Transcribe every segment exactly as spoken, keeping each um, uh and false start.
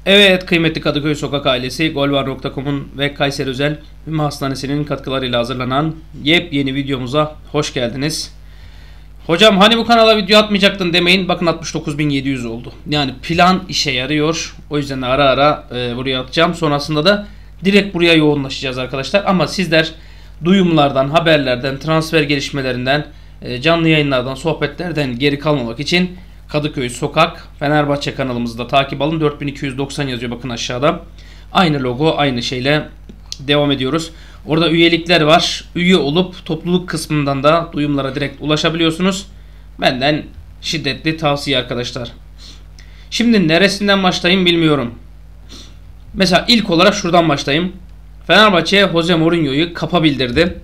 Evet kıymetli Kadıköy Sokak ailesi, golvar nokta com'un ve Kayseri Özel Ümmü Hastanesi'nin katkılarıyla hazırlanan yepyeni videomuza hoş geldiniz. Hocam hani bu kanala video atmayacaktın demeyin, bakın altmış dokuz bin yedi yüz oldu. Yani plan işe yarıyor, o yüzden ara ara e, buraya atacağım. Sonrasında da direkt buraya yoğunlaşacağız arkadaşlar. Ama sizler duyumlardan, haberlerden, transfer gelişmelerinden, e, canlı yayınlardan, sohbetlerden geri kalmamak için Kadıköy Sokak Fenerbahçe kanalımızı da takip alın. dört bin iki yüz doksan yazıyor bakın aşağıda. Aynı logo, aynı şeyle devam ediyoruz. Orada üyelikler var. Üye olup topluluk kısmından da duyumlara direkt ulaşabiliyorsunuz. Benden şiddetli tavsiye arkadaşlar. Şimdi neresinden başlayayım bilmiyorum. Mesela ilk olarak şuradan başlayayım. Fenerbahçe Jose Mourinho'yu kapa bildirdi.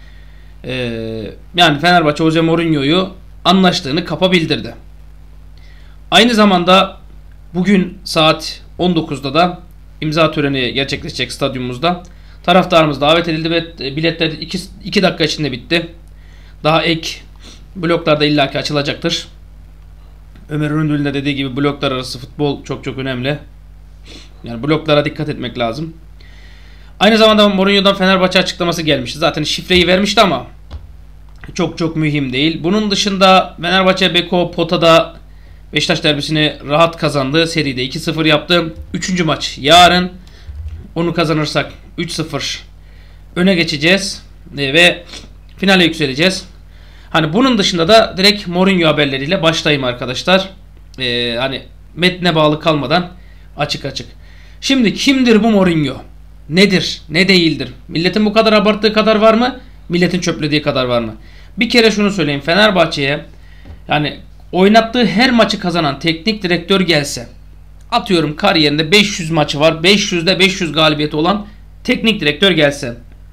Ee, yani Fenerbahçe Jose Mourinho'yu anlaştığını kapa bildirdi. Aynı zamanda bugün saat on dokuzda da imza töreni gerçekleşecek stadyumumuzda. Taraftarımız davet edildi ve biletler iki dakika içinde bitti. Daha ek bloklarda illaki açılacaktır. Ömer Üründül'ün de dediği gibi bloklar arası futbol çok çok önemli. Yani bloklara dikkat etmek lazım. Aynı zamanda Mourinho'dan Fenerbahçe açıklaması gelmişti. Zaten şifreyi vermişti ama çok çok mühim değil. Bunun dışında Fenerbahçe Beko potada Beşiktaş derbisini rahat kazandı. Seride iki sıfır yaptı. Üçüncü maç yarın. Onu kazanırsak üç sıfır öne geçeceğiz ve finale yükseleceğiz. Hani bunun dışında da direkt Mourinho haberleriyle başlayayım arkadaşlar. Ee, hani metne bağlı kalmadan açık açık. Şimdi kimdir bu Mourinho? Nedir? Ne değildir? Milletin bu kadar abarttığı kadar var mı? Milletin çöplediği kadar var mı? Bir kere şunu söyleyeyim. Fenerbahçe'ye yani oynattığı her maçı kazanan teknik direktör gelse, atıyorum kariyerinde beş yüz maçı var, beş yüzde beş yüz galibiyeti olan teknik direktör gelse,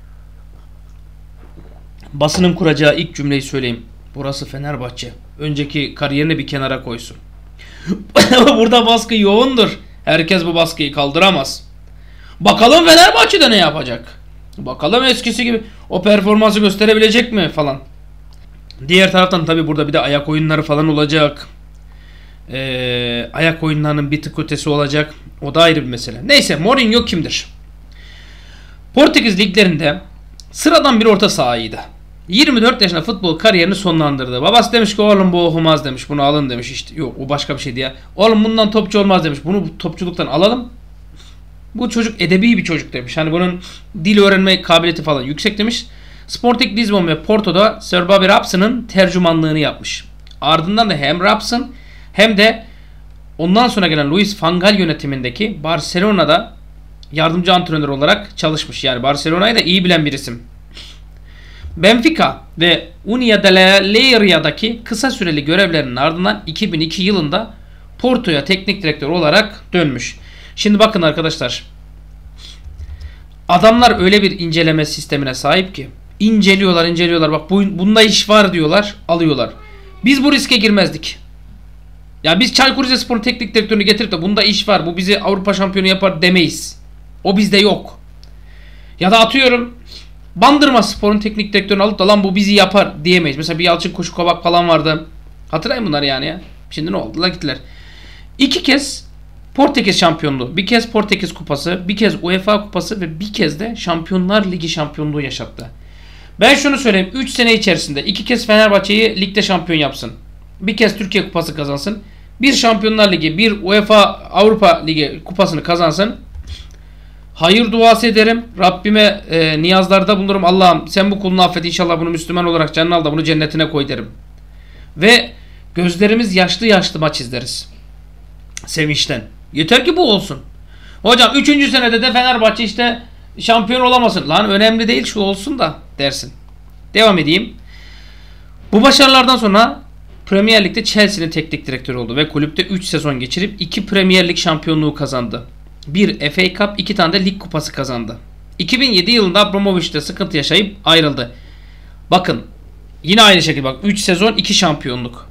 basının kuracağı ilk cümleyi söyleyeyim. Burası Fenerbahçe. Önceki kariyerini bir kenara koysun. Burada baskı yoğundur. Herkes bu baskıyı kaldıramaz. Bakalım Fenerbahçe'de ne yapacak? Bakalım eskisi gibi o performansı gösterebilecek mi falan. Diğer taraftan tabi burada bir de ayak oyunları falan olacak. Ee, ayak oyunlarının bir tık ötesi olacak. O da ayrı bir mesele. Neyse, Mourinho kimdir? Portekiz liglerinde sıradan bir orta sahaydı. yirmi dört yaşında futbol kariyerini sonlandırdı. Babası demiş ki oğlum bu okumaz demiş. Bunu alın demiş işte. Yok, o başka bir şeydi ya. Oğlum bundan topçu olmaz demiş. Bunu topçuluktan alalım. Bu çocuk edebi bir çocuk demiş. Hani bunun dil öğrenme kabiliyeti falan yüksek demiş. Sporting Lisbon ve Porto'da Sir Bobby Robson'ın tercümanlığını yapmış. Ardından da hem Robson hem de ondan sonra gelen Luis van Gaal yönetimindeki Barcelona'da yardımcı antrenör olarak çalışmış. Yani Barcelona'yı da iyi bilen bir isim. Benfica ve União de Leiria'daki kısa süreli görevlerinin ardından iki bin iki yılında Porto'ya teknik direktör olarak dönmüş. Şimdi bakın arkadaşlar. Adamlar öyle bir inceleme sistemine sahip ki inceliyorlar inceliyorlar. Bak bu, bunda iş var diyorlar, alıyorlar. Biz bu riske girmezdik. Ya biz Çaykur Rizespor'un teknik direktörünü getirip de bunda iş var, bu bizi Avrupa şampiyonu yapar demeyiz. O bizde yok. Ya da atıyorum Bandırma Spor'un teknik direktörünü alıp da lan bu bizi yapar diyemeyiz. Mesela bir Yalçın Koşukobak falan vardı. Hatırlayın bunları yani ya. Şimdi ne oldular gittiler. İki kez Portekiz şampiyonluğu, bir kez Portekiz kupası, bir kez UEFA kupası ve bir kez de Şampiyonlar Ligi şampiyonluğu yaşattı. Ben şunu söyleyeyim, üç sene içerisinde iki kez Fenerbahçe'yi ligde şampiyon yapsın. Bir kez Türkiye kupası kazansın. Bir Şampiyonlar Ligi, bir UEFA Avrupa Ligi kupasını kazansın. Hayır duası ederim. Rabbime e, niyazlarda bulunurum. Allah'ım sen bu kulunu affet, inşallah bunu Müslüman olarak canına al da bunu cennetine koy derim. Ve gözlerimiz yaşlı yaşlı maç izleriz. Sevinçten. Yeter ki bu olsun. Hocam üçüncü senede de Fenerbahçe işte şampiyon olamasın. Lan önemli değil, şu olsun da dersin. Devam edeyim. Bu başarılardan sonra Premier Lig'de Chelsea'nin teknik direktörü oldu ve kulüpte üç sezon geçirip iki Premier Lig şampiyonluğu kazandı. Bir F A Cup, iki tane de lig kupası kazandı. iki bin yedi yılında Abramovich'te sıkıntı yaşayıp ayrıldı. Bakın yine aynı şekilde bak, üç sezon iki şampiyonluk.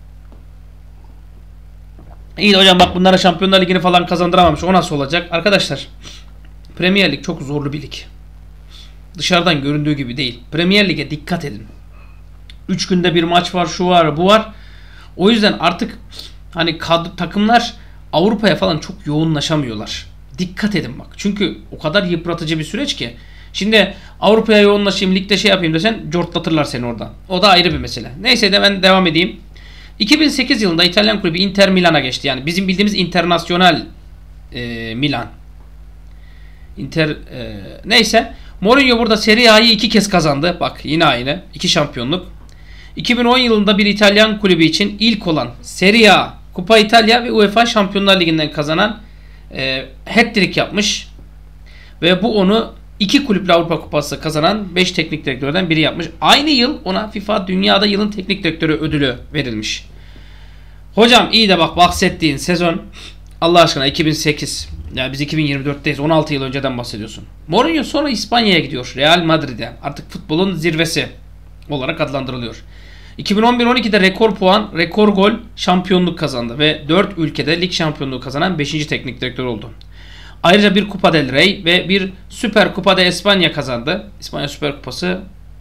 İyi de hocam bak bunlara Şampiyonlar Ligi'ni falan kazandıramamış. O nasıl olacak? Arkadaşlar Premier Lig çok zorlu bir lig. Dışarıdan göründüğü gibi değil. Premier Lig'e dikkat edin. üç günde bir maç var, şu var, bu var. O yüzden artık hani kadro, takımlar Avrupa'ya falan çok yoğunlaşamıyorlar. Dikkat edin bak. Çünkü o kadar yıpratıcı bir süreç ki. Şimdi Avrupa'ya yoğunlaşayım, ligde şey yapayım desen cortlatırlar seni oradan. O da ayrı bir mesele. Neyse de ben devam edeyim. iki bin sekiz yılında İtalyan kulübü Inter Milan'a geçti. Yani bizim bildiğimiz Internazional e, Milan. Inter e, neyse. Mourinho burada Serie A'yı iki kez kazandı. Bak yine aynı. iki şampiyonluk. iki bin on yılında bir İtalyan kulübü için ilk olan Serie A, Kupa İtalya ve UEFA Şampiyonlar Ligi'nden kazanan e, hat-trick yapmış. Ve bu onu iki kulüple Avrupa Kupası kazanan beş teknik direktörden biri yapmış. Aynı yıl ona FIFA Dünyada Yılın Teknik Direktörü ödülü verilmiş. Hocam iyi de bak bahsettiğin sezon Allah aşkına iki bin sekiz. Yani biz iki bin yirmi dörtteyiz. on altı yıl önceden bahsediyorsun. Mourinho sonra İspanya'ya gidiyor. Real Madrid'e. Artık futbolun zirvesi olarak adlandırılıyor. iki bin on bir on ikide rekor puan, rekor gol, şampiyonluk kazandı. Ve dört ülkede lig şampiyonluğu kazanan beşinci teknik direktör oldu. Ayrıca bir Kupa del Rey ve bir Süper Kupa de Espanya kazandı. İspanya Süper Kupası.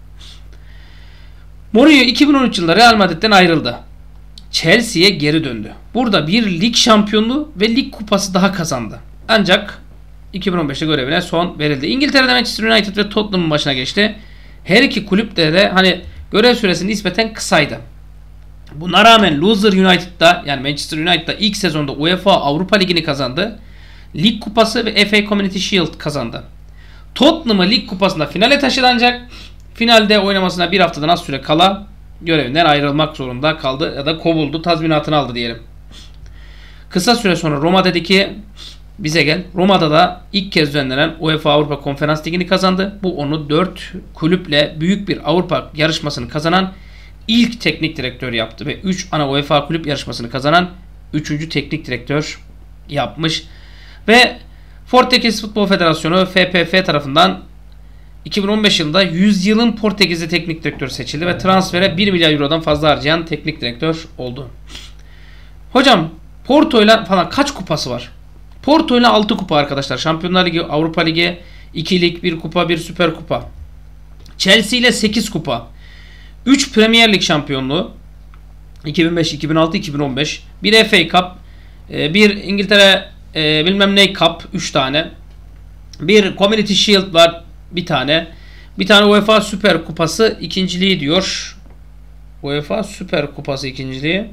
Mourinho iki bin on üç yılında Real Madrid'den ayrıldı. Chelsea'ye geri döndü. Burada bir lig şampiyonluğu ve lig kupası daha kazandı. Ancak iki bin on beşte görevine son verildi. İngiltere'de Manchester United ve Tottenham'ın başına geçti. Her iki kulüpte de hani görev süresi nispeten kısaydı. Buna rağmen Loser United'da yani Manchester United'da ilk sezonda UEFA Avrupa Ligi'ni kazandı. Lig kupası ve F A Community Shield kazandı. Tottenham'ı lig kupasında finale taşıdı ancak finalde oynamasına bir haftadan az süre kala görevinden ayrılmak zorunda kaldı ya da kovuldu, tazminatını aldı diyelim. Kısa süre sonra Roma dedi ki bize gel. Roma'da da ilk kez düzenlenen UEFA Avrupa Konferans Ligi'ni kazandı. Bu onu dört kulüple büyük bir Avrupa yarışmasını kazanan ilk teknik direktör yaptı ve üç ana UEFA kulüp yarışmasını kazanan üçüncü teknik direktör yapmış. Ve Portekiz Futbol Federasyonu F P F tarafından iki bin on beş yılında yüzyılın Portekizli teknik direktör seçildi ve transfere bir milyar eurodan fazla harcayan teknik direktör oldu. Hocam Porto'yla falan kaç kupası var? Porto'yla altı kupa arkadaşlar. Şampiyonlar Ligi, Avrupa Ligi, iki lig, bir kupa, bir Süper Kupa. Chelsea ile sekiz kupa. üç Premier Lig şampiyonluğu. iki bin beş, iki bin altı, iki bin on beş. bir F A Cup, bir İngiltere e, bilmem ne Cup, üç tane. Bir Community Shield var, bir tane. Bir tane UEFA Süper Kupası ikinciliği diyor. UEFA Süper Kupası ikinciliği.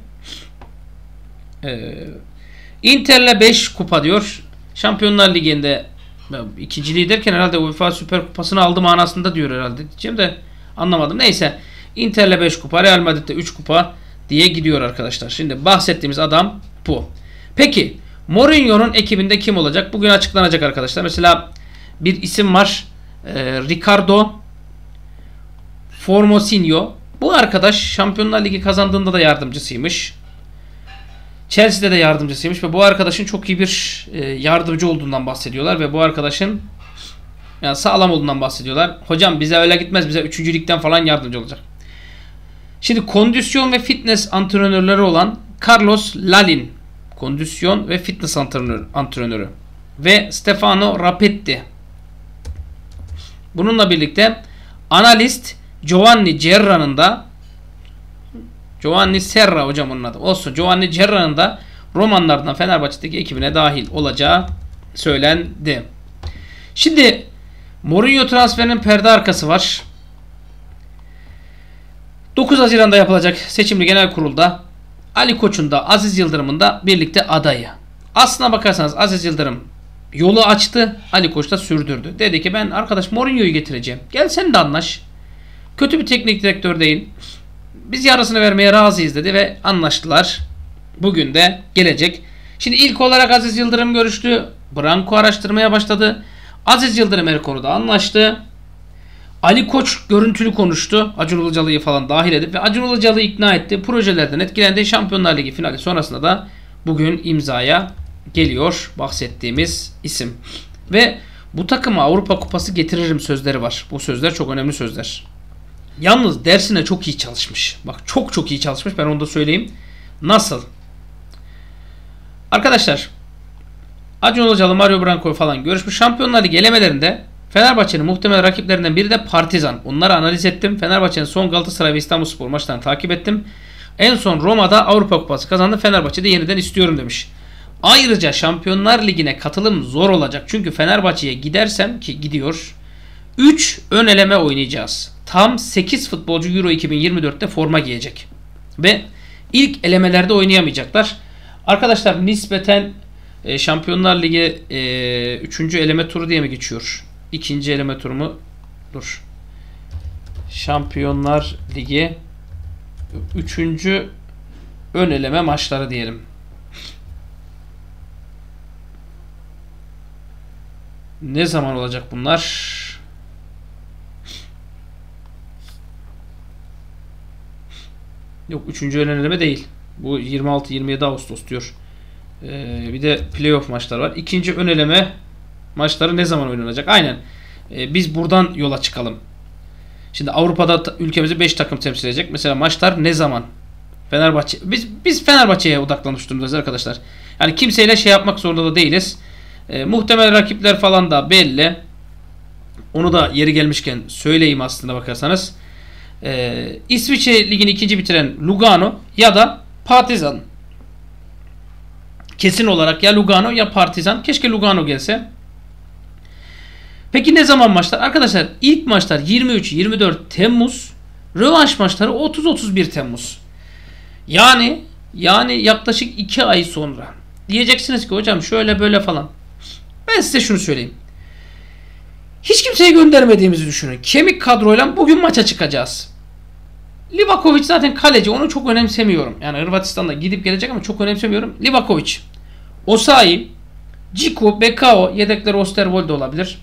Ee, Inter'le beş kupa diyor. Şampiyonlar Ligi'nde ikinciliği derken herhalde UEFA Süper Kupası'nı aldı manasında diyor herhalde. Diyeceğim de anlamadım. Neyse. Inter'le beş kupa, Real Madrid'de üç kupa diye gidiyor arkadaşlar. Şimdi bahsettiğimiz adam bu. Peki Mourinho'nun ekibinde kim olacak? Bugün açıklanacak arkadaşlar. Mesela bir isim var. Ee, Ricardo Formosinho. Bu arkadaş Şampiyonlar Ligi kazandığında da yardımcısıymış. Chelsea'de de yardımcısıymış ve bu arkadaşın çok iyi bir e, yardımcı olduğundan bahsediyorlar ve bu arkadaşın yani sağlam olduğundan bahsediyorlar. Hocam bize öyle gitmez, bize üçüncü ligden falan yardımcı olacak. Şimdi kondisyon ve fitness antrenörleri olan Carlos Lalin, kondisyon ve fitness antrenör, antrenörü ve Stefano Rapetti. Bununla birlikte analist Giovanni Gerra'nın da Giovanni Serra hocam onun adı. Olsun. Giovanni Gerra'nın da romanlardan Fenerbahçe'deki ekibine dahil olacağı söylendi. Şimdi Mourinho transferinin perde arkası var. dokuz Haziran'da yapılacak seçimli genel kurulda Ali Koç'un da Aziz Yıldırım'ın da birlikte adayı. Aslına bakarsanız Aziz Yıldırım yolu açtı. Ali Koç da sürdürdü. Dedi ki ben arkadaş Mourinho'yu getireceğim. Gel sen de anlaş. Kötü bir teknik direktör değil. Biz yarısını vermeye razıyız dedi ve anlaştılar. Bugün de gelecek. Şimdi ilk olarak Aziz Yıldırım görüştü. Branko araştırmaya başladı. Aziz Yıldırım her konuda anlaştı. Ali Koç görüntülü konuştu. Acun Ilıcalı'yı falan dahil edip ve Acun Ilıcalı'yı ikna etti. Projelerden etkilendi. Şampiyonlar Ligi finali sonrasında da bugün imzaya geliyor bahsettiğimiz isim. Ve bu takıma Avrupa Kupası getiririm sözleri var. Bu sözler çok önemli sözler. Yalnız dersine çok iyi çalışmış. Bak çok çok iyi çalışmış. Ben onu da söyleyeyim. Nasıl? Arkadaşlar Acun Ilıcalı, Mario Branco falan görüşmüş. Şampiyonlar Ligi elemelerinde Fenerbahçe'nin muhtemel rakiplerinden biri de Partizan. Onları analiz ettim. Fenerbahçe'nin son Galatasaray ve İstanbulspor maçlarını takip ettim. En son Roma'da Avrupa Kupası kazandı. Fenerbahçe'de yeniden istiyorum demiş. Ayrıca Şampiyonlar Ligi'ne katılım zor olacak. Çünkü Fenerbahçe'ye gidersem, ki gidiyor, üç ön eleme oynayacağız. Tam sekiz futbolcu Euro iki bin yirmi dörtte forma giyecek. Ve ilk elemelerde oynayamayacaklar. Arkadaşlar nispeten e, Şampiyonlar Ligi e, üçüncü eleme turu diye mi geçiyor? ikinci eleme turu mu? Dur. Şampiyonlar Ligi üçüncü ön eleme maçları diyelim. Ne zaman olacak bunlar? Yok, üçüncü ön eleme değil. Bu yirmi altı yirmi yedi Ağustos diyor. Ee, bir de playoff maçlar var. İkinci ön eleme maçları ne zaman oynanacak? Aynen. Ee, biz buradan yola çıkalım. Şimdi Avrupa'da ülkemizi beş takım temsil edecek. Mesela maçlar ne zaman? Fenerbahçe. Biz biz Fenerbahçe'ye odaklanmış durumdayız arkadaşlar. Yani kimseyle şey yapmak zorunda da değiliz. E, muhtemel rakipler falan da belli. Onu da yeri gelmişken söyleyeyim aslında bakarsanız. E, İsviçre Ligi'ni ikinci bitiren Lugano ya da Partizan. Kesin olarak ya Lugano ya Partizan. Keşke Lugano gelse. Peki ne zaman maçlar? Arkadaşlar ilk maçlar yirmi üç yirmi dört Temmuz. Rövanş maçları otuz otuz bir Temmuz. Yani yani yaklaşık iki ay sonra. Diyeceksiniz ki hocam şöyle böyle falan. Ben size şunu söyleyeyim. Hiç kimseye göndermediğimizi düşünün. Kemik kadroyla bugün maça çıkacağız. Livakovic zaten kaleci. Onu çok önemsemiyorum. Yani Hırvatistan'da gidip gelecek ama çok önemsemiyorum. Livakovic, Osayi, Ciku, Bekao, yedekler Osterwolde olabilir.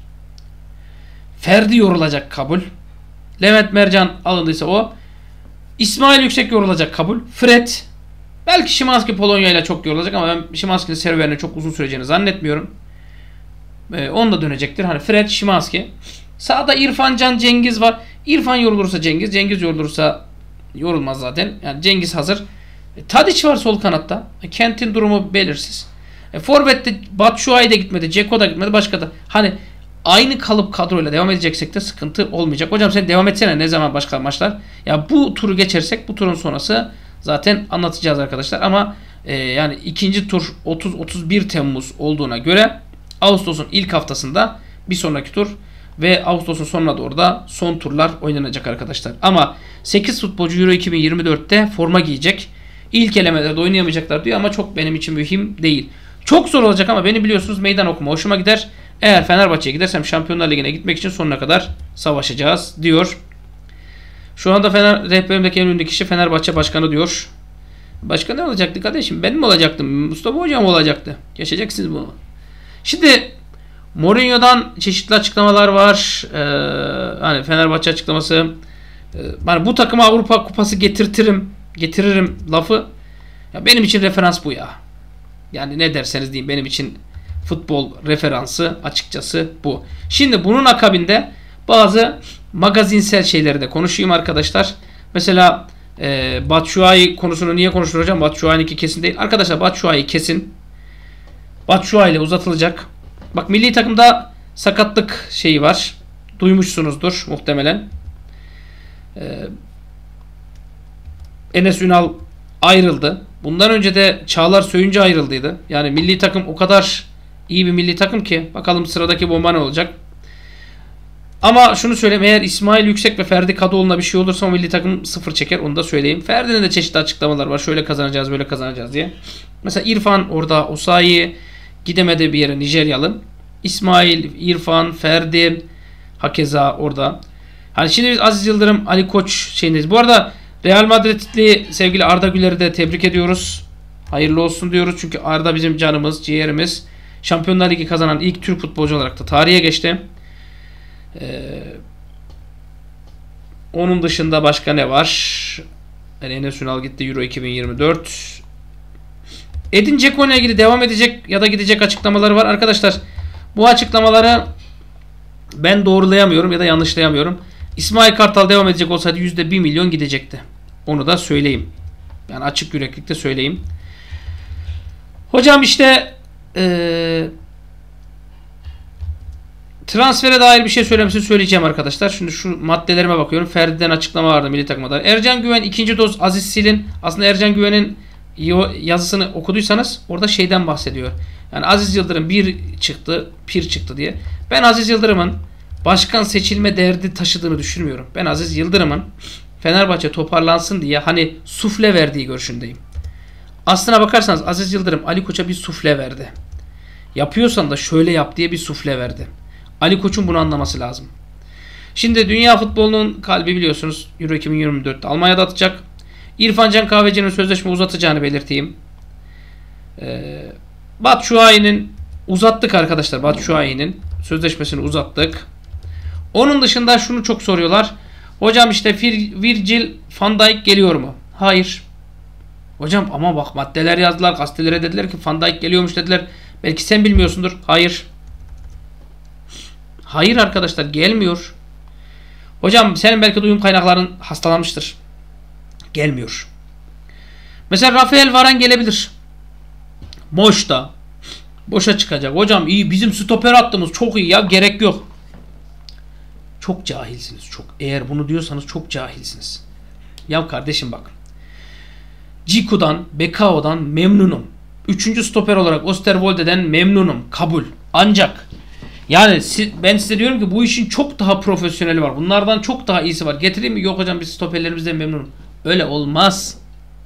Ferdi yorulacak, kabul. Levent Mercan alındıysa o. İsmail Yüksek yorulacak, kabul. Fred. Belki Szymański Polonya ile çok yorulacak ama ben Szymański'nin serüvenine çok uzun süreceğini zannetmiyorum. Ee, onu da dönecektir. Hani Fred, Szymański. Sağda İrfan Can, Cengiz var. İrfan yorulursa Cengiz. Cengiz yorulursa yorulmaz zaten. Yani Cengiz hazır. E, Tadic var sol kanatta. E, Kent'in durumu belirsiz. E, Forvet'te Batshuayi de gitmedi. Dzeko da gitmedi. Başka da. Hani aynı kalıp kadroyla devam edeceksek de sıkıntı olmayacak. Hocam sen devam etsene, ne zaman başka maçlar? Ya bu turu geçersek bu turun sonrası zaten anlatacağız arkadaşlar. Ama e, yani ikinci tur otuz otuz bir Temmuz olduğuna göre Ağustos'un ilk haftasında bir sonraki tur ve Ağustos'un sonuna doğru da son turlar oynanacak arkadaşlar. Ama sekiz futbolcu Euro iki bin yirmi dörtte forma giyecek. İlk elemelerde oynayamayacaklar diyor ama çok benim için mühim değil. Çok zor olacak ama beni biliyorsunuz, meydan okuma hoşuma gider. Eğer Fenerbahçe'ye gidersem Şampiyonlar Ligi'ne gitmek için sonuna kadar savaşacağız diyor. Şu anda Fener, rehberimdeki en ünlü kişi Fenerbahçe Başkanı diyor. Başkan ne olacaktı kardeşim? Ben mi olacaktım? Mustafa Hocam mı olacaktı? Geçeceksiniz bunu. Şimdi Mourinho'dan çeşitli açıklamalar var. Ee, hani Fenerbahçe açıklaması. Ee, yani bu takıma Avrupa Kupası getirtirim, getiririm lafı. Ya benim için referans bu ya. Yani ne derseniz deyin, benim için futbol referansı açıkçası bu. Şimdi bunun akabinde bazı magazinsel şeyleri de konuşayım arkadaşlar. Mesela e, Batshuayi konusunu niye konuşulur hocam? Batshuayi'ninki kesin değil. Arkadaşlar Batshuayi kesin. Batshuayi ile uzatılacak. Bak milli takımda sakatlık şeyi var. Duymuşsunuzdur muhtemelen. Ee, Enes Ünal ayrıldı. Bundan önce de Çağlar Söyüncü ayrıldıydı. Yani milli takım o kadar iyi bir milli takım ki bakalım sıradaki bomba ne olacak. Ama şunu söyleyeyim, eğer İsmail Yüksek ve Ferdi Kadıoğlu'na bir şey olursa o milli takım sıfır çeker, onu da söyleyeyim. Ferdi'nin de çeşitli açıklamalar var. Şöyle kazanacağız, böyle kazanacağız diye. Mesela İrfan orada, Osayi gidemedi bir yere, Nijeryalı. İsmail, İrfan, Ferdi hakeza orada. Hani şimdi biz Aziz Yıldırım, Ali Koç şeyindeyiz. Bu arada Real Madrid'li sevgili Arda Güler'i de tebrik ediyoruz. Hayırlı olsun diyoruz. Çünkü Arda bizim canımız, ciğerimiz. Şampiyonlar Ligi kazanan ilk Türk futbolcu olarak da tarihe geçti. Ee, onun dışında başka ne var? Yani Enes Ünal gitti Euro iki bin yirmi dört. Edin Dzeko ile ilgili devam edecek ya da gidecek açıklamaları var. Arkadaşlar bu açıklamaları ben doğrulayamıyorum ya da yanlışlayamıyorum. İsmail Kartal devam edecek olsaydı yüzde bir milyon gidecekti. Onu da söyleyeyim. Yani açık yüreklilikle söyleyeyim. Hocam işte ee, transfere dair bir şey söylemesini söyleyeceğim arkadaşlar. Şimdi şu maddelerime bakıyorum. Ferdi'den açıklama vardı milli takımda. Ercan Güven ikinci doz Aziz Sil'in. Aslında Ercan Güven'in yazısını okuduysanız orada şeyden bahsediyor. Yani Aziz Yıldırım bir çıktı, pir çıktı diye. Ben Aziz Yıldırım'ın başkan seçilme derdi taşıdığını düşünmüyorum. Ben Aziz Yıldırım'ın Fenerbahçe toparlansın diye hani sufle verdiği görüşündeyim. Aslına bakarsanız Aziz Yıldırım Ali Koç'a bir sufle verdi. Yapıyorsan da şöyle yap diye bir sufle verdi. Ali Koç'un bunu anlaması lazım. Şimdi dünya futbolunun kalbi biliyorsunuz Euro iki bin yirmi dörtte Almanya'da atacak. İrfan Can Kahveci'nin sözleşme uzatacağını belirteyim. Ee, Batshuayi'nin uzattık arkadaşlar. Batshuayi'nin sözleşmesini uzattık. Onun dışında şunu çok soruyorlar. Hocam işte Virgil van Dijk geliyor mu? Hayır. Hocam ama bak maddeler yazdılar. Gazetelere dediler ki Van Dijk geliyormuş dediler. Belki sen bilmiyorsundur. Hayır. Hayır arkadaşlar gelmiyor. Hocam senin belki duyum kaynakların hastalanmıştır. Gelmiyor. Mesela Rafael Varane gelebilir. Boşta. Boşa çıkacak. Hocam iyi bizim stoper hattımız çok iyi ya gerek yok. Çok cahilsiniz çok. Eğer bunu diyorsanız çok cahilsiniz. Ya kardeşim bak. Ciku'dan, Bekao'dan memnunum. Üçüncü stoper olarak Osterwolde'den memnunum. Kabul. Ancak yani ben size diyorum ki bu işin çok daha profesyoneli var. Bunlardan çok daha iyisi var. Getireyim mi? Yok hocam biz stoperlerimizden memnunum. Öyle olmaz.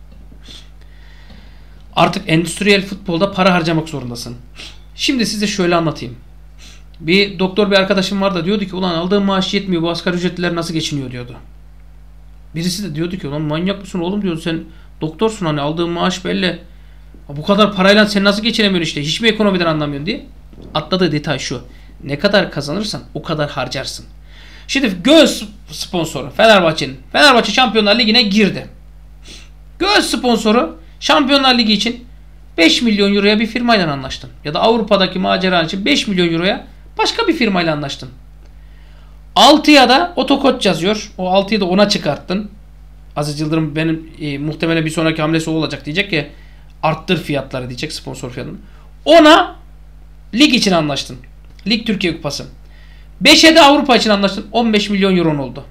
Artık endüstriyel futbolda para harcamak zorundasın. Şimdi size şöyle anlatayım. Bir doktor bir arkadaşım var da diyordu ki ulan aldığım maaş yetmiyor bu asgari ücretliler nasıl geçiniyor diyordu. Birisi de diyordu ki ulan manyak mısın oğlum diyordu sen doktorsun hani aldığın maaş belli. Bu kadar parayla sen nasıl geçinemiyorsun işte hiç mi ekonomiden anlamıyorsun diye. Atladığı detay şu. Ne kadar kazanırsan o kadar harcarsın. Şimdi göğüs sponsoru Fenerbahçe'nin. Fenerbahçe Şampiyonlar Ligi'ne girdi. Göğüs sponsoru Şampiyonlar Ligi için beş milyon euroya bir firmayla anlaştın. Ya da Avrupa'daki maceran için beş milyon euroya başka bir firmayla anlaştın. altıya da Otokoç yazıyor. O altıyı da ona çıkarttın. Aziz Yıldırım benim e, muhtemelen bir sonraki hamlesi o olacak diyecek ki arttır fiyatları diyecek sponsor fiyatını. Ona lig için anlaştın. Lig Türkiye Kupası. beşe de Avrupa için anlaştın. on beş milyon euron oldu.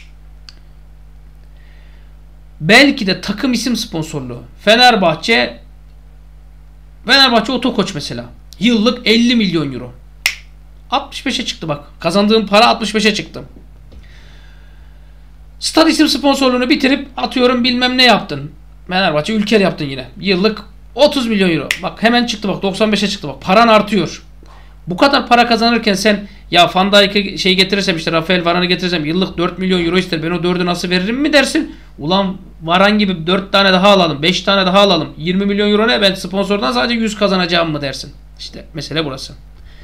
Belki de takım isim sponsorluğu. Fenerbahçe Fenerbahçe Otokoç mesela. Yıllık elli milyon euro. altmış beşe çıktı bak. Kazandığım para altmış beşe çıktı. Stad isim sponsorluğunu bitirip atıyorum bilmem ne yaptın. Fenerbahçe Ülker yaptın yine. Yıllık otuz milyon euro. Bak hemen çıktı bak doksan beşe çıktı bak. Paran artıyor. Bu kadar para kazanırken sen ya Van Dijk'e şey getirirsem işte Rafael Varane'ı getirirsem yıllık dört milyon euro ister. Ben o dördü nasıl veririm mi dersin? Ulan Varane gibi dört tane daha alalım. beş tane daha alalım. yirmi milyon euro ne? Ben sponsordan sadece yüz kazanacağım mı dersin? İşte mesele burası.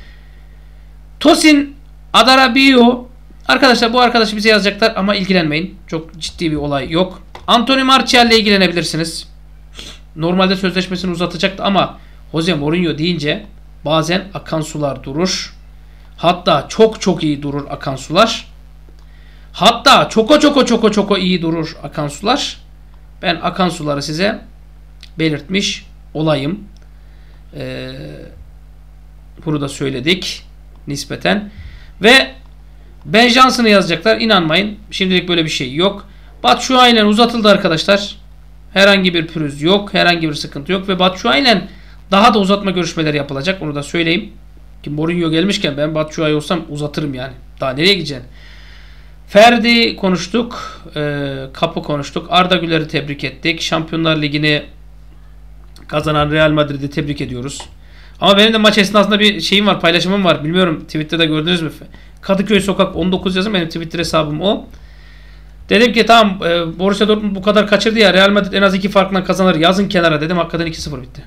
Tosin Adarabioyo. Arkadaşlar bu arkadaşı bize yazacaklar ama ilgilenmeyin. Çok ciddi bir olay yok. Anthony Martial ile ilgilenebilirsiniz. Normalde sözleşmesini uzatacaktı ama Jose Mourinho deyince bazen akan sular durur. Hatta çok çok iyi durur akan sular. Hatta çoko çoko çoko çoko iyi durur akan sular. Ben akan suları size belirtmiş olayım. Ee, bunu da söyledik nispeten. Ve Ben Johnson'ı yazacaklar. İnanmayın. Şimdilik böyle bir şey yok. Batshuayi'yle uzatıldı arkadaşlar. Herhangi bir pürüz yok. Herhangi bir sıkıntı yok. Ve Batshuayi'yle daha da uzatma görüşmeleri yapılacak. Onu da söyleyeyim. Ki Mourinho gelmişken ben Batshuayi olsam uzatırım yani. Daha nereye gideceksin? Ferdi konuştuk. E, Kapı konuştuk. Arda Güler'i tebrik ettik. Şampiyonlar Ligi'ni kazanan Real Madrid'i tebrik ediyoruz. Ama benim de maç esnasında bir şeyim var, paylaşımım var. Bilmiyorum Twitter'da gördünüz mü? Kadıköy Sokak on dokuz yazın, benim Twitter hesabım o. Dedim ki tamam e, Borussia Dortmund bu kadar kaçırdı ya, Real Madrid en az iki farkla kazanır. Yazın kenara dedim. Hakikaten iki sıfır bitti.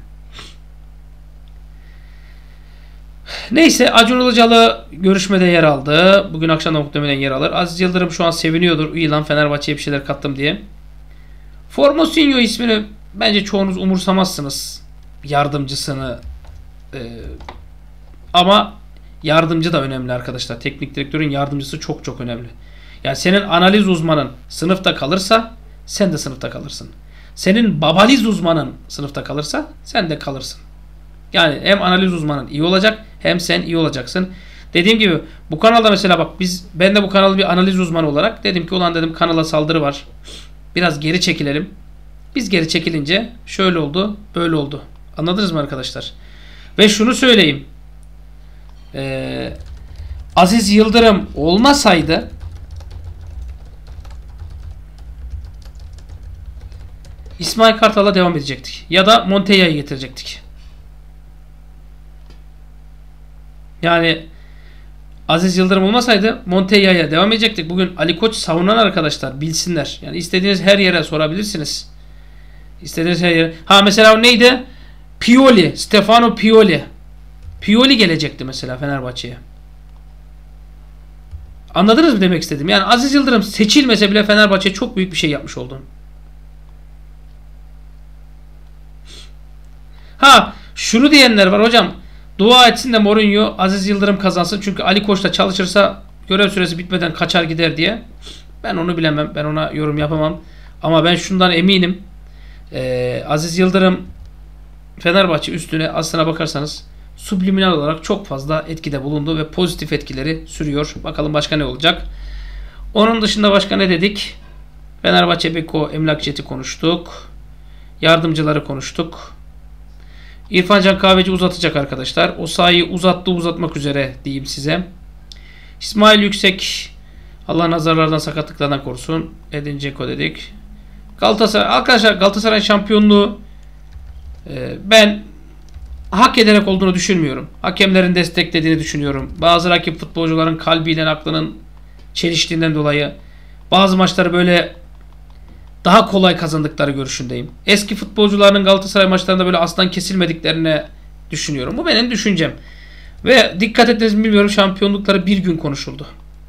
Neyse, Acun Ilıcalı görüşmede yer aldı. Bugün akşam da muhtemelen yer alır. Aziz Yıldırım şu an seviniyordur. İyi lan Fenerbahçe'ye bir şeyler kattım diye. Formosinho ismini bence çoğunuz umursamazsınız. Yardımcısını. Ee, ama yardımcı da önemli arkadaşlar. Teknik direktörün yardımcısı çok çok önemli. Yani senin analiz uzmanın sınıfta kalırsa sen de sınıfta kalırsın. Senin babaliz uzmanın sınıfta kalırsa sen de kalırsın. Yani hem analiz uzmanın iyi olacak hem sen iyi olacaksın. Dediğim gibi bu kanalda mesela bak biz ben de bu kanalı bir analiz uzmanı olarak dedim ki ulan dedim kanala saldırı var. Biraz geri çekilelim. Biz geri çekilince şöyle oldu, böyle oldu. Anladınız mı arkadaşlar? Ve şunu söyleyeyim. Ee, Aziz Yıldırım olmasaydı İsmail Kartal'a devam edecektik. Ya da Montella'yı getirecektik. Yani Aziz Yıldırım olmasaydı Montella'ya devam edecektik. Bugün Ali Koç savunan arkadaşlar bilsinler. Yani istediğiniz her yere sorabilirsiniz. İstediğiniz her yere. Ha mesela neydi? Pioli. Stefano Pioli. Pioli gelecekti mesela Fenerbahçe'ye. Anladınız mı demek istedim? Yani Aziz Yıldırım seçilmese bile Fenerbahçe çok büyük bir şey yapmış oldu. Ha şunu diyenler var hocam. Dua etsin de Mourinho Aziz Yıldırım kazansın. Çünkü Ali Koç'ta çalışırsa görev süresi bitmeden kaçar gider diye. Ben onu bilemem. Ben ona yorum yapamam. Ama ben şundan eminim. Ee, Aziz Yıldırım Fenerbahçe üstüne aslına bakarsanız subliminal olarak çok fazla etkide bulundu ve pozitif etkileri sürüyor. Bakalım başka ne olacak. Onun dışında başka ne dedik? Fenerbahçe Beko Emlak Jet'i konuştuk. Yardımcıları konuştuk. İrfan Can Kahveci uzatacak arkadaşlar. O sayıyı uzattı uzatmak üzere diyeyim size. İsmail Yüksek Allah nazarlardan sakatlıklardan korusun. Edin Dzeko dedik. Galatasaray arkadaşlar Galatasaray şampiyonluğu e, ben hak ederek olduğunu düşünmüyorum. Hakemlerin desteklediğini düşünüyorum. Bazı rakip futbolcuların kalbiyle aklının çeliştiğinden dolayı bazı maçları böyle daha kolay kazandıkları görüşündeyim. Eski futbolcuların Galatasaray maçlarında böyle aslan kesilmediklerini düşünüyorum. Bu benim düşüncem. Ve dikkat ettiniz mi bilmiyorum şampiyonlukları bir gün konuşuldu.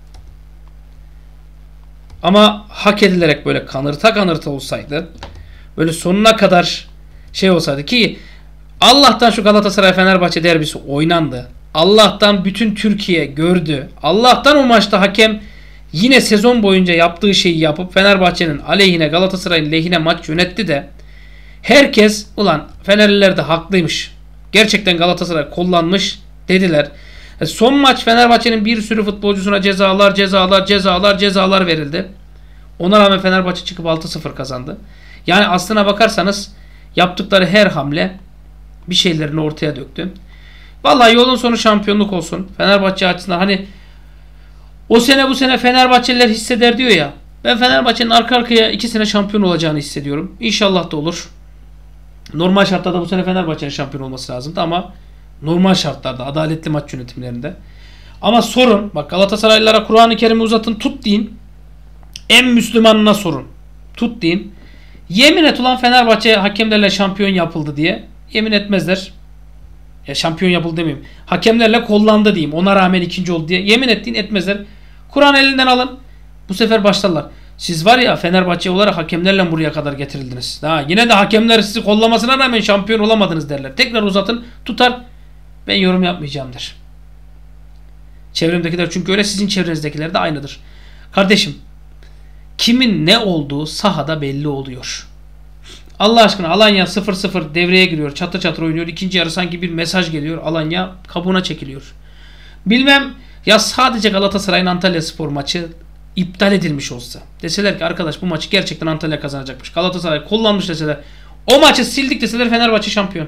Ama hak edilerek böyle kanırta kanırta olsaydı böyle sonuna kadar şey olsaydı ki Allah'tan şu Galatasaray Fenerbahçe derbisi oynandı. Allah'tan bütün Türkiye gördü. Allah'tan o maçta hakem yine sezon boyunca yaptığı şeyi yapıp Fenerbahçe'nin aleyhine Galatasaray'ın lehine maç yönetti de herkes ulan Fenerliler de haklıymış. Gerçekten Galatasaray kullanmış dediler. E son maç Fenerbahçe'nin bir sürü futbolcusuna cezalar cezalar cezalar cezalar verildi. Ona rağmen Fenerbahçe çıkıp altı sıfır kazandı. Yani aslına bakarsanız yaptıkları her hamle bir şeylerini ortaya döktü. Vallahi yolun sonu şampiyonluk olsun. Fenerbahçe açısından hani o sene bu sene Fenerbahçeliler hisseder diyor ya. Ben Fenerbahçe'nin arka arkaya iki sene şampiyon olacağını hissediyorum. İnşallah da olur. Normal şartlarda bu sene Fenerbahçe'nin şampiyon olması lazımdı ama normal şartlarda adaletli maç yönetimlerinde. Ama sorun bak Galatasaraylılara Kur'an-ı Kerim'i uzatın tut deyin. En Müslümanına sorun. Tut deyin. Yemin et ulan Fenerbahçe hakemlerle şampiyon yapıldı diye. Yemin etmezler. Ya şampiyon yapıldı demeyeyim. Hakemlerle kollandı diyeyim. Ona rağmen ikinci oldu diye. Yemin ettiğin etmezler. Kur'an elinden alın. Bu sefer başlarlar. Siz var ya Fenerbahçe olarak hakemlerle buraya kadar getirildiniz. Ha, yine de hakemler sizi kollamasına rağmen şampiyon olamadınız derler. Tekrar uzatın. Tutar. Ben yorum yapmayacağım der. Çevremdekiler çünkü öyle sizin çevrenizdekiler de aynıdır. Kardeşim kimin ne olduğu sahada belli oluyor. Allah aşkına Alanya sıfır sıfır devreye giriyor. Çatır çatır oynuyor. İkinci yarı sanki bir mesaj geliyor. Alanya kabuğuna çekiliyor. Bilmem ya sadece Galatasaray'ın Antalyaspor maçı iptal edilmiş olsa. Deseler ki arkadaş bu maçı gerçekten Antalya kazanacakmış. Galatasaray kullanmış deseler. O maçı sildik deseler Fenerbahçe şampiyon.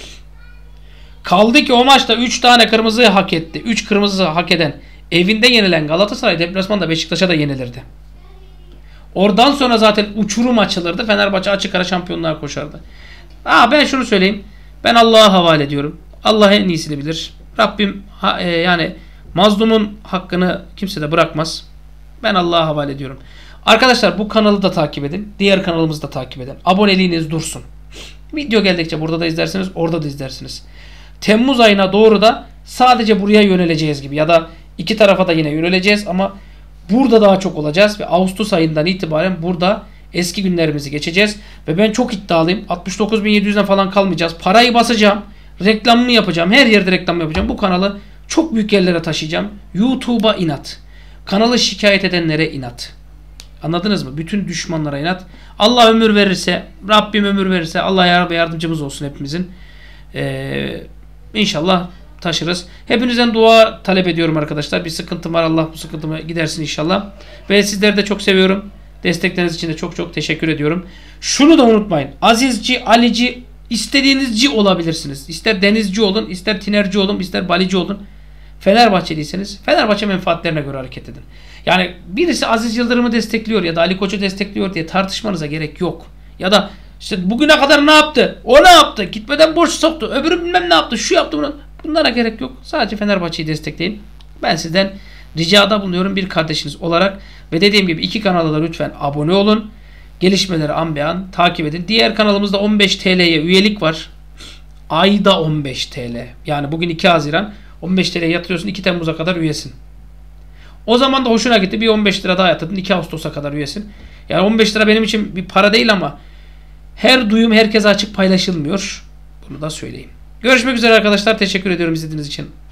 Kaldı ki o maçta üç tane kırmızı hak etti. üç kırmızı hak eden evinde yenilen Galatasaray deplasmanda Beşiktaş'a da yenilirdi. Oradan sonra zaten uçurum açılırdı. Fenerbahçe açık ara şampiyonluğa koşardı. Aa, ben şunu söyleyeyim. Ben Allah'a havale ediyorum. Allah en iyisini bilir. Rabbim ha, e, yani mazlumun hakkını kimse de bırakmaz. Ben Allah'a havale ediyorum. Arkadaşlar bu kanalı da takip edin. Diğer kanalımızı da takip edin. Aboneliğiniz dursun. Video geldikçe burada da izlersiniz. Orada da izlersiniz. Temmuz ayına doğru da sadece buraya yöneleceğiz gibi. Ya da iki tarafa da yine yöneleceğiz ama burada daha çok olacağız ve Ağustos ayından itibaren burada eski günlerimizi geçeceğiz. Ve ben çok iddialıyım. altmış dokuz bin yedi yüzden falan kalmayacağız. Parayı basacağım. Reklamımı yapacağım. Her yerde reklam yapacağım. Bu kanalı çok büyük yerlere taşıyacağım. YouTube'a inat. Kanalı şikayet edenlere inat. Anladınız mı? Bütün düşmanlara inat. Allah ömür verirse, Rabbim ömür verirse Allah yardımcımız olsun hepimizin. Ee, inşallah taşırız. Hepinizden dua talep ediyorum arkadaşlar. Bir sıkıntım var. Allah bu sıkıntımı gidersin inşallah. Ve sizleri de çok seviyorum. Destekleriniz için de çok çok teşekkür ediyorum. Şunu da unutmayın. Azizci, Alici, istediğinizci olabilirsiniz. İster Denizci olun, ister Tinerci olun, ister Balici olun. Fenerbahçeliyseniz Fenerbahçe menfaatlerine göre hareket edin. Yani birisi Aziz Yıldırım'ı destekliyor ya da Ali Koç'u destekliyor diye tartışmanıza gerek yok. Ya da işte bugüne kadar ne yaptı? O ne yaptı? Gitmeden borç soktu. Öbürü bilmem ne yaptı? Şu yaptı bunu. Bunlara gerek yok. Sadece Fenerbahçe'yi destekleyin. Ben sizden ricada bulunuyorum bir kardeşiniz olarak. Ve dediğim gibi iki kanala da lütfen abone olun. Gelişmeleri an be an takip edin. Diğer kanalımızda on beş T L'ye üyelik var. Ayda on beş T L. Yani bugün iki Haziran. on beş T L yatırıyorsun, iki Temmuz'a kadar üyesin. O zaman da hoşuna gitti. Bir on beş lira daha yatırdın. iki Ağustos'a kadar üyesin. Yani on beş lira benim için bir para değil ama her duyum herkese açık paylaşılmıyor. Bunu da söyleyeyim. Görüşmek üzere arkadaşlar. Teşekkür ediyorum izlediğiniz için.